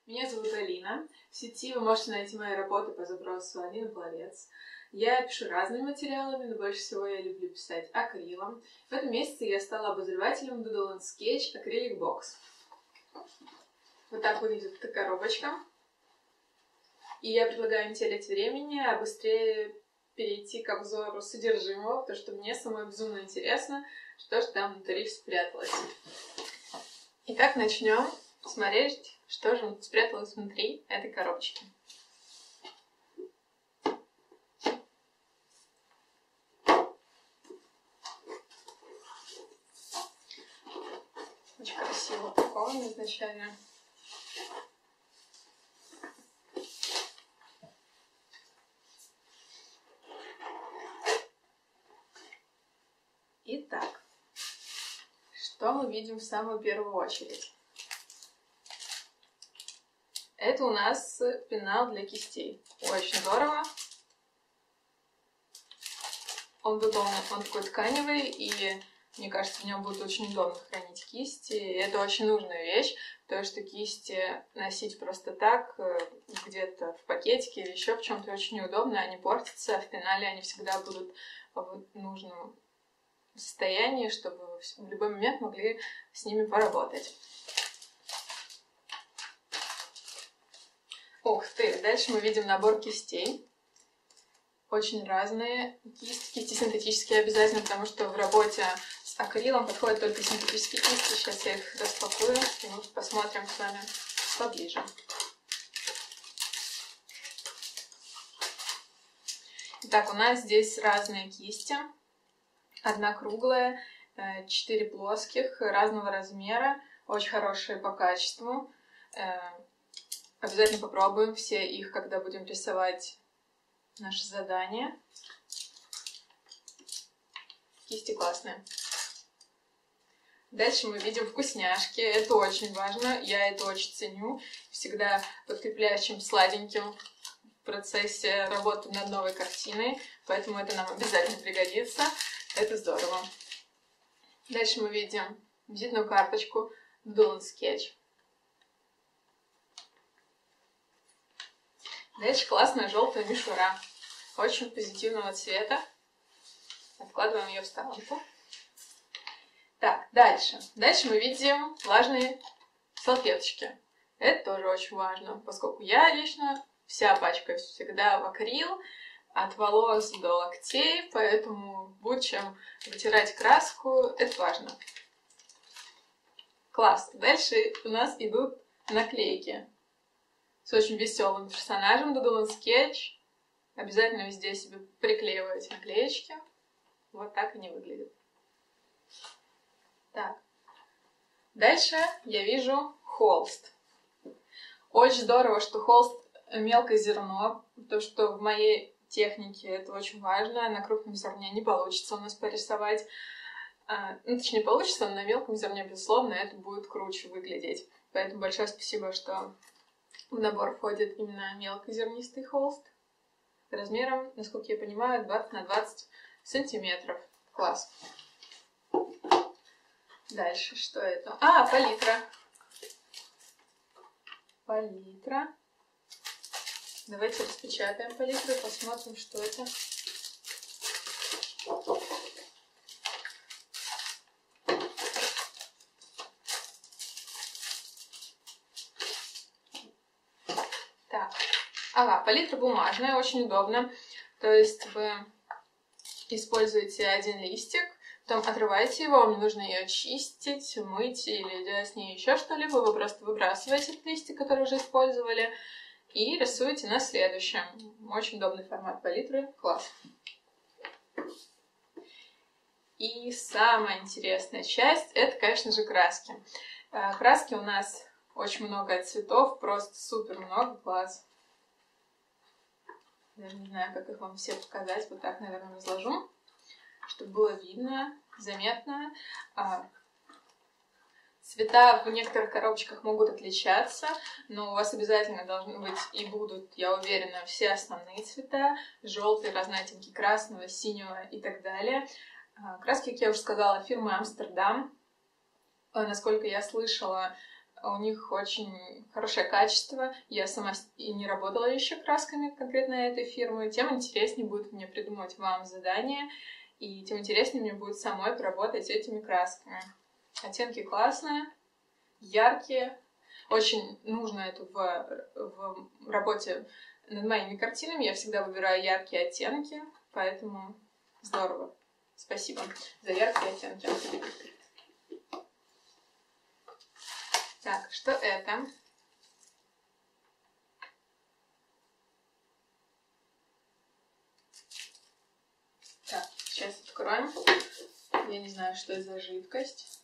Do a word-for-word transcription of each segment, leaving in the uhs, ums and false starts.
Меня зовут Алина. В сети вы можете найти мои работы по запросу Алина Пловец. Я пишу разными материалами, но больше всего я люблю писать акрилом. В этом месяце я стала обозревателем Doodle энд Sketch Acrylic Box. Вот так выглядит эта коробочка. И я предлагаю не терять времени, а быстрее перейти к обзору содержимого, потому что мне самой безумно интересно, что же там внутри спряталось. Итак, начнем смотреть, что же спряталось внутри этой коробочки. Очень красиво упаковано изначально. Итак, что мы видим в самую первую очередь? Это у нас пенал для кистей. Очень здорово. Он выполнен, он такой тканевый, и мне кажется, в нем будет очень удобно хранить кисти. И это очень нужная вещь, потому что кисти носить просто так, где-то в пакетике или еще в чем-то очень неудобно, они портятся, а в пенале они всегда будут в нужном состоянии, чтобы в любой момент могли с ними поработать. Ух ты! Дальше мы видим набор кистей. Очень разные кисти. Кисти синтетические обязательно, потому что в работе с акрилом подходят только синтетические кисти. Сейчас я их распакую, и мы посмотрим с вами поближе. Итак, у нас здесь разные кисти. Одна круглая, четыре плоских, разного размера, очень хорошие по качеству. Обязательно попробуем все их, когда будем рисовать наше задание. Кисти классные. Дальше мы видим вкусняшки. Это очень важно, я это очень ценю. Всегда подкрепляю чем сладеньким в процессе работы над новой картиной, поэтому это нам обязательно пригодится. Это здорово. Дальше мы видим визитную карточку Doodle энд Sketch. Дальше классная желтая мишура. Очень позитивного цвета. Откладываем ее в сторонку. Так, дальше. Дальше мы видим влажные салфеточки. Это тоже очень важно, поскольку я лично вся пачкаюсь всегда в акрил, от волос до локтей, поэтому будет чем вытирать краску, это важно. Класс. Дальше у нас идут наклейки с очень веселым персонажем Doodle энд Sketch. Обязательно везде себе приклеиваю эти наклеечки. Вот так они выглядят. Так. Дальше я вижу холст. Очень здорово, что холст мелкое зерно, потому что в моей технике это очень важно. На крупном зерне не получится у нас порисовать. А, ну, точнее, получится, но на мелком зерне, безусловно, это будет круче выглядеть. Поэтому большое спасибо, что в набор входит именно мелкозернистый холст размером, насколько я понимаю, двадцать на двадцать сантиметров. Класс. Дальше, что это? А, палитра. Палитра. Давайте распечатаем палитру и посмотрим, что это. Так. Ага, палитра бумажная, очень удобно. То есть вы используете один листик, потом отрываете его, вам не нужно ее чистить, мыть или делать с ней еще что-либо. Вы просто выбрасываете этот листик, который уже использовали, и рисуете на следующем. Очень удобный формат палитры. Класс. И самая интересная часть — это, конечно же, краски. Краски у нас очень много цветов, просто супер много. Класс. Даже не знаю, как их вам все показать. Вот так, наверное, разложу, чтобы было видно, заметно. Цвета в некоторых коробочках могут отличаться, но у вас обязательно должны быть и будут, я уверена, все основные цвета. Желтый, разные оттенки красного, синего и так далее. Краски, как я уже сказала, фирмы Амстердам. Насколько я слышала, У них очень хорошее качество. Я сама и не работала еще красками конкретно этой фирмы. Тем интереснее будет мне придумать вам задание, и тем интереснее мне будет самой поработать этими красками. Оттенки классные, яркие. Очень нужно это в, в работе над моими картинами. Я всегда выбираю яркие оттенки, поэтому здорово. Спасибо за яркие оттенки. Так, что это? Так, сейчас откроем. Я не знаю, что это за жидкость.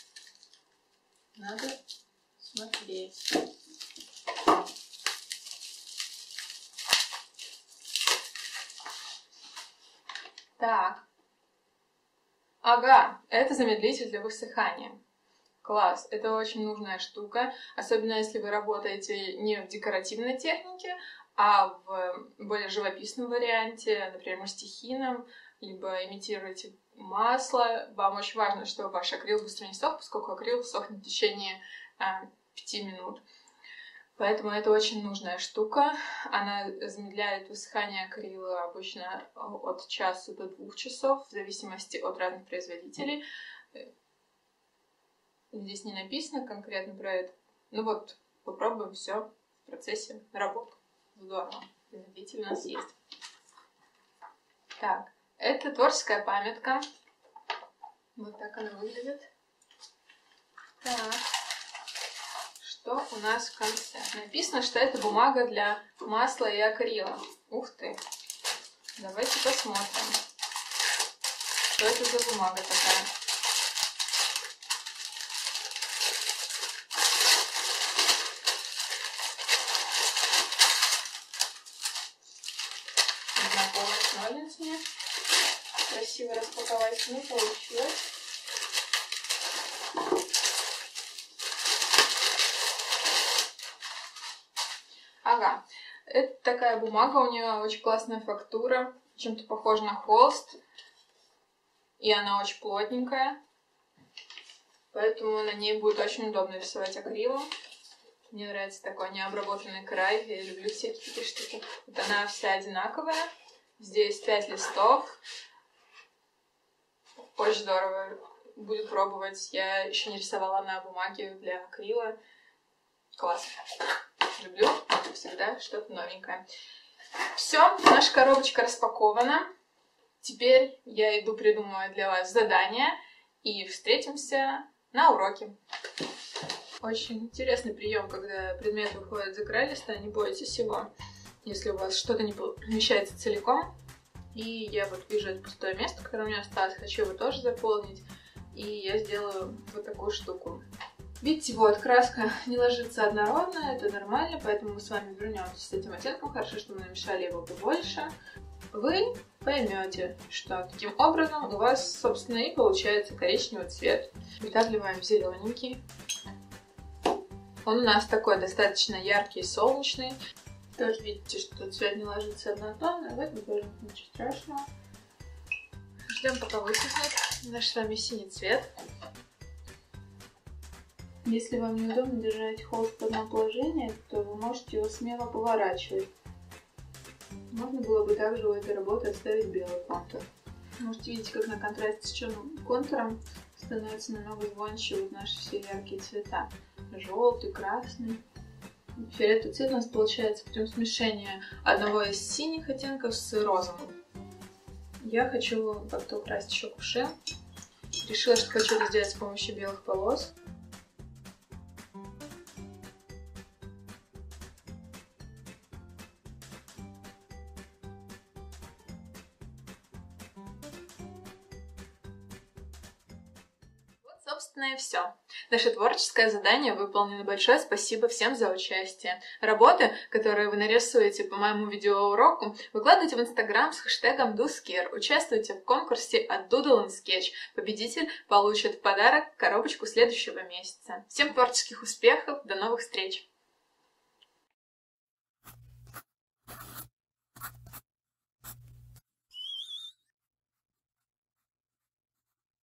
Надо смотреть. Так. Ага, это замедлитель для высыхания. Класс, это очень нужная штука, особенно если вы работаете не в декоративной технике, а в более живописном варианте, например, стихийном, либо имитируете масло. Вам очень важно, чтобы ваш акрил быстро не сох, поскольку акрил сохнет в течение а, пяти минут. Поэтому это очень нужная штука. Она замедляет высыхание акрила обычно от часа до двух часов, в зависимости от разных производителей. Здесь не написано конкретно про это. Ну вот, попробуем все в процессе работы. Здорово. Замедлитель у нас есть. Так, это творческая памятка. Вот так она выглядит. Так, что у нас в конце? Написано, что это бумага для масла и акрила. Ух ты. Давайте посмотрим, что это за бумага такая. Ножницами. Красиво распаковать не получилось. Ага, это такая бумага, у нее очень классная фактура, чем-то похожа на холст, и она очень плотненькая, поэтому на ней будет очень удобно рисовать акрилом. Мне нравится такой необработанный край, я люблю всякие такие штуки. Вот она вся одинаковая. Здесь пять листов. Очень здорово. Буду пробовать. Я еще не рисовала на бумаге для акрила. Класс. Люблю всегда что-то новенькое. Все, наша коробочка распакована. Теперь я иду придумывать для вас задание. И встретимся на уроке. Очень интересный прием, когда предметы выходят за край листа. Не бойтесь его. Если у вас что-то не помещается целиком, и я вот вижу это пустое место, которое у меня осталось, хочу его тоже заполнить, и я сделаю вот такую штуку. Видите, вот краска не ложится однородно, это нормально, поэтому мы с вами вернемся с этим оттенком, хорошо, что мы намешали его побольше. Вы поймете, что таким образом у вас, собственно, и получается коричневый цвет. Вытапливаем в зелененький. Он у нас такой достаточно яркий и солнечный. Тоже видите, что цвет не ложится однотонно, в этом тоже ничего страшного. Ждем, пока высохнет наш с вами синий цвет. Если вам неудобно держать холст в одном положении, то вы можете его смело поворачивать. Можно было бы также у этой работы оставить белый контур. Можете видеть, как на контрасте с черным контуром становятся намного звонче вот наши все яркие цвета. Желтый, красный. Фиолетовый цвет у нас получается путем смешения одного из синих оттенков с розовым. Я хочу как-то украсить еще кувшин. Решила, что хочу это сделать с помощью белых полос. Собственно, и все. Наше творческое задание выполнено. Большое спасибо всем за участие. Работы, которые вы нарисуете по моему видеоуроку, выкладывайте в Инстаграм с хэштегом doScare. Участвуйте в конкурсе от Doodle and Sketch. Победитель получит в подарок коробочку следующего месяца. Всем творческих успехов, до новых встреч!